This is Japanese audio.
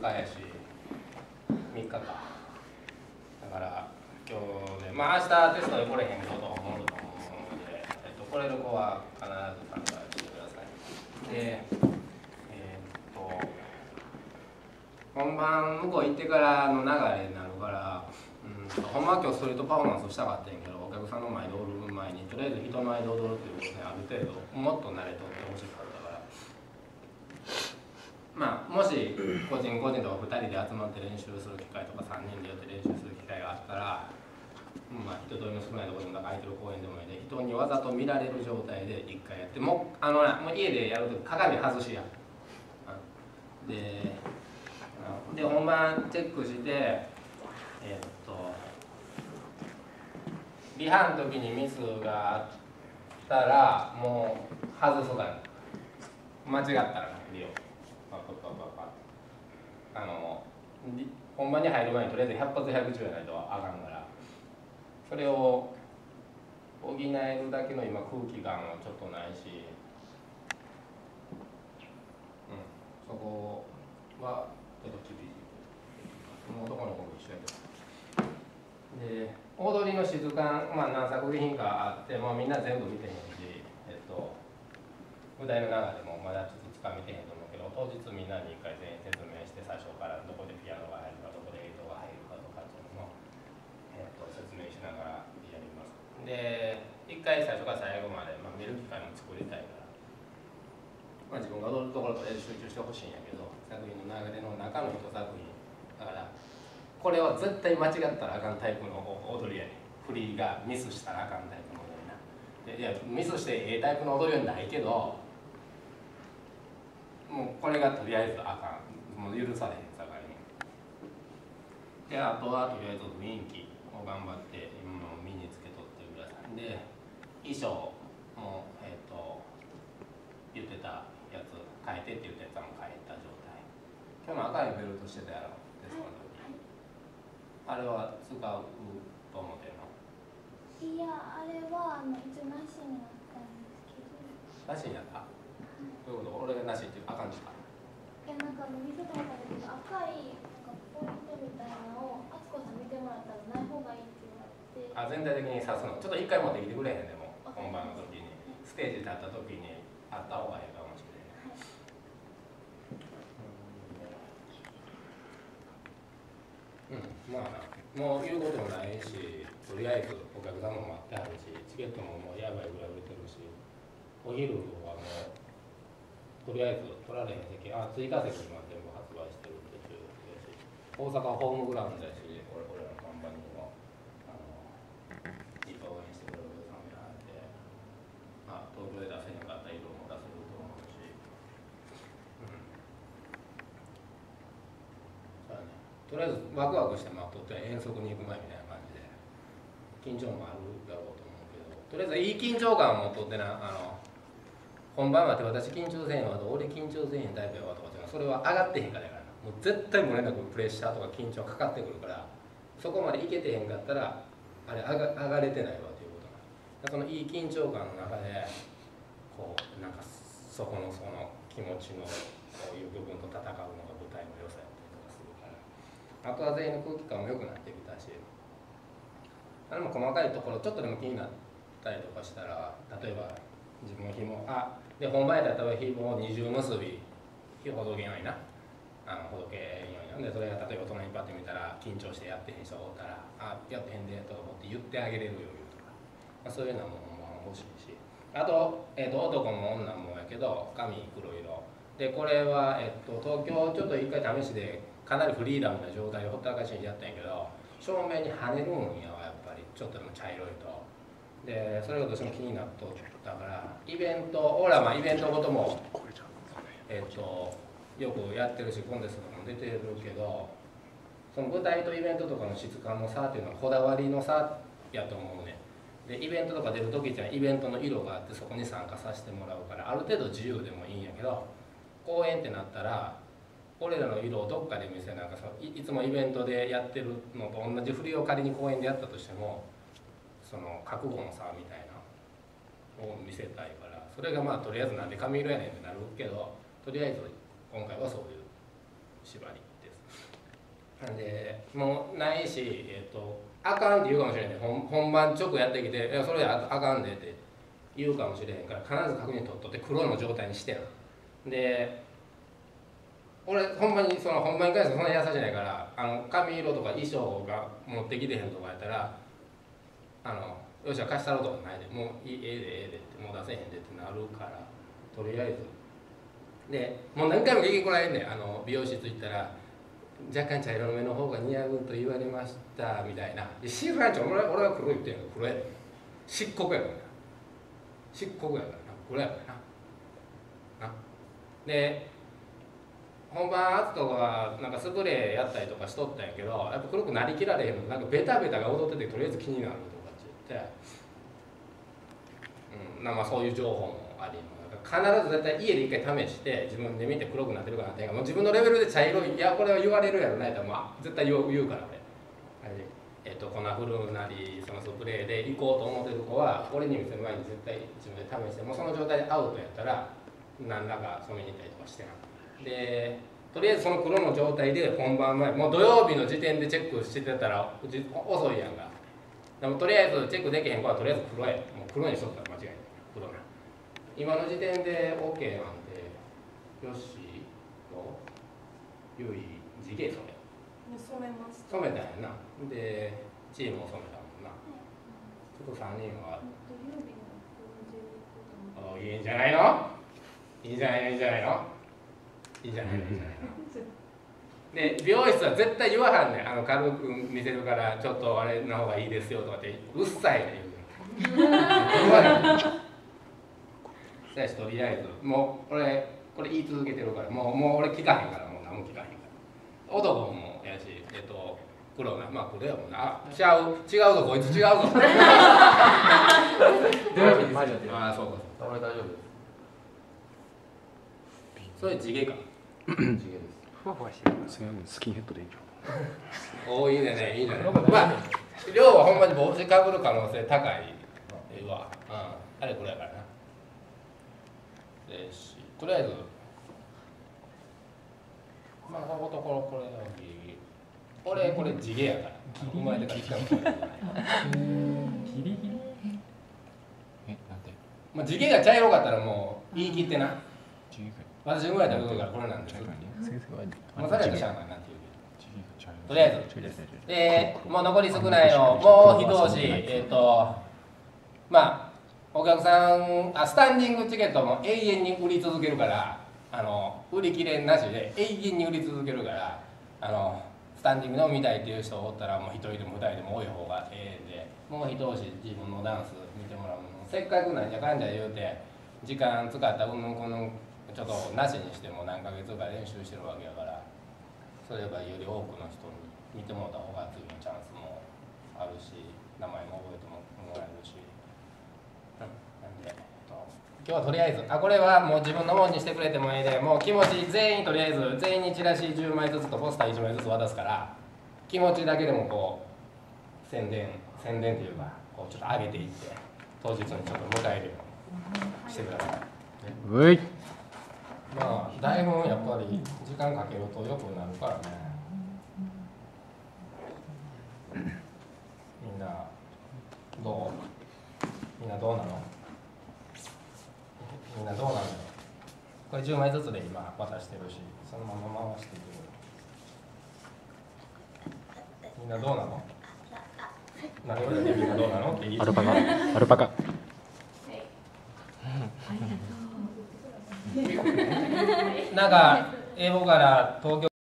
日やし3日か。だから今日でまあ明日テストで来れへんこともおると思うので、来れる子は必ず参加してください。で本番向こう行ってからの流れになるから、ほんまは今日ストリートパフォーマンスをしたかったんやけど、お客さんの前で踊る前にとりあえず人前で踊るっていうことである程度もっと慣れとってほしかったから、まあもし個人個人とか2人で集まって練習する機会とか3人でやって練習する機会があったら、まあ人通りの少ないところでも空いてる公園でもいいで、人にわざと見られる状態で1回やって、もう家でやるとき鏡外しや。で本番チェックして、リハの時にミスがあったらもう外すから間違ったらリオ本番に入る前にとりあえず100発100中やないとあかんから、それを補えるだけの今空気感はちょっとないし、そこはちょっと厳しい。男の子も一緒やけど。で踊りの質感、何作品かあってもみんな全部見てへんし、舞台の中でもまだちょっとつかめてへんと思うけど、当日みんなに一回全員説明して最初からどこでピアノが入るかどこでエイトが入るかとかっていうのも、説明しながらやります。で一回最初から最後まで、見る機会も作りたいから、自分が踊るところとりあえず集中してほしいんやけど、作品の流れの中の一作品だから、これは絶対間違ったらあかんタイプの踊りやねん。振りがミスしたらあかんタイプの踊りな。いやミスしてタイプの踊りはないけど、もうこれがとりあえずあかん、もう許されへんさかいに。であとはとりあえず雰囲気を頑張って身につけとってください。で衣装も言ってたやつ変えてって言ったやつはもう変えた状態。今日の赤いベルトしてたやろ、テストの時。あれは使うと思ってるの？ いや、あれは一応なしになったんですけど。 なしになった？どういうこと？俺がなしっていうあかんですか？ いや、なんか見せてもらったけど、赤いポイントみたいなのをあつこさん見てもらったらない方がいいって言われて。 全体的に刺すのちょっと一回持ってきてくれへんでも、本番の時にステージ立った時にあった方がいいかもしれない。もう言うこともないし、とりあえずお客さんも待ってはるし、チケットももうやばいぐらい売れてるし、お昼はもうとりあえず取られへん席、追加席も全部発売してるっていうし、大阪ホームグラウンドやし、俺らの看板にもいっぱい応援してくれるお客さんもいらはって、東京で出せへんかった色も出せると思うし、そうだね。とりあえずワクワクして待っとって遠足に行く前みたいな感じで緊張もあるだろうと思うけど、とりあえずいい緊張感を持っとってな、本番はって私緊張せんわと俺緊張せんタイプやわとかそれは上がってへんからやからな。もう絶対漏れなくプレッシャーとか緊張かかってくるから、そこまでいけてへんかったらあれ上がれてないわということな。そのいい緊張感の中でこうなんかそこの気持ちのこういう部分と戦うのが舞台の良さやったりとかするから、あとは全員の空気感も良くなってきたし、でも細かいところちょっとでも気になったりとかしたら、例えば自分の紐で本番やったら紐を二重結びほどけんようにな、ほどけんようにな。でそれが例えば隣にパッて見たら緊張してやってへん人がおったらやってへんでと思って言ってあげれる余裕とか、そういうのも欲しいし、あと、男も女もやけど髪黒色で、これは、東京ちょっと一回試しでかなりフリーダムな状態でほったらかしにやったんやけど、正面に跳ねるんやわやっぱりちょっとでも茶色いと。でそれがどうしても気になっとったから、イベント俺らイベントごともよくやってるしコンテストとかも出てるけど、その舞台とイベントとかの質感の差っていうのはこだわりの差やと思うね。でイベントとか出る時っていうのはイベントの色があってそこに参加させてもらうから、ある程度自由でもいいんやけど、公演ってなったら俺らの色をどっかで見せなんかいつもイベントでやってるのと同じ振りを仮に公演でやったとしても、その覚悟の差みたいなを見せたいから、それがとりあえずなんで髪色やねんってなるけど、とりあえず今回はそういう縛りです。 なんでもうないし、あかんって言うかもしれない。本番直やってきて「いやそれやあかんで」って言うかもしれへんから、必ず確認取っとって黒の状態にしてな。で俺ほんまに本番に関してそんな優しいないから、髪色とか衣装が持ってきてへんとかやったらよっしゃ貸したろうとかないで、もうええでええでってもう出せへんでってなるから、とりあえずでもう何回も聞きこられんねん。美容室行ったら若干茶色めの方が似合うと言われましたみたいな。知らんちゃ俺は黒いって言うの黒やで、漆黒やからな、漆黒やからな、黒やからな。で本番アツとかなんかスプレーやったりとかしとったんやけど、やっぱ黒くなりきられへんの、なんかベタベタが踊っててとりあえず気になるとかって言って、まあそういう情報もあり、必ず絶対家で一回試して自分で見て黒くなってるかなっていうか、もう自分のレベルで茶色い、いやこれは言われるやろないと、まあ絶対言うから俺粉振るなりそのスプレーで行こうと思ってる子は俺に見せる前に絶対自分で試して、もうその状態でアウトやったら何らか染めに行ったりとかしてな。でとりあえずその黒の状態で本番前、もう土曜日の時点でチェックしてたら遅いやんか。でもとりあえずチェックできへん子はとりあえず黒や、もう黒にしとったら間違いない、黒な。今の時点で OK なんで、よしとゆい地毛染め染めたんやな。でチームも染めたもんな。ちょっと3人はいいんじゃないの、いいんじゃないの、いいんじゃないの、いいんじゃないの、いいんじゃないの。で美容室は絶対言わはんねん。軽く見せるからちょっとあれの方がいいですよとかってうっさいね言うねん。とりあえずもう俺これ言い続けてるから、もう俺聞かへんから、もう何も聞かへんから。男もやし黒な、まあ黒やもんな。違うぞこいつ違うぞ。ああそうか、俺大丈夫です。それ地毛か。地毛です。 ふわふわしてる。それはスキンヘッドでいいじゃん。おおいいね、いいじゃない。まあ量はほんまに帽子かぶる可能性高いわ。あれこれやからな。とりあえずまあこのところこれはギリギリ。俺これ地毛やから。生まれてから使うから。 ギリギリ。なんで？ まあ地毛が茶色かったらもう言い切ってな。私生まれた時からこれなんです。 先生はまあそれやとしゃあないなっていう。とりあえずです。もう残り少ないのもう一押し。まあお客さんスタンディングチケットも永遠に売り続けるから、売り切れなしで永遠に売り続けるから、スタンディングでも見たいっていう人おったらもう1人でも2人でも多い方がええんで、もう一押し自分のダンス見てもらうの。せっかくなんじゃかんじゃ言うて時間使ったうんぬんこのちょっとなしにしても何ヶ月か練習してるわけやから、そればより多くの人に見てもらった方が次のチャンスもあるし、名前も覚えてもらえるし。なんで今日はとりあえずこれはもう自分のものにしてくれてもいいで、もう気持ち全員とりあえず全員にチラシ10枚ずつとポスター1枚ずつ渡すから、気持ちだけでもこう宣伝っていうかこうちょっと上げていって当日にちょっと迎えるようにしてください。 うい。 まあだいぶやっぱり時間かけると良くなるからね。みんなどうなの？みんなどうなのよ。これ10枚ずつで今渡してるし、そのまま回していく。みんなどうなの？何でみんなどうなのって言い。 アルパカ。 なんか英語から東京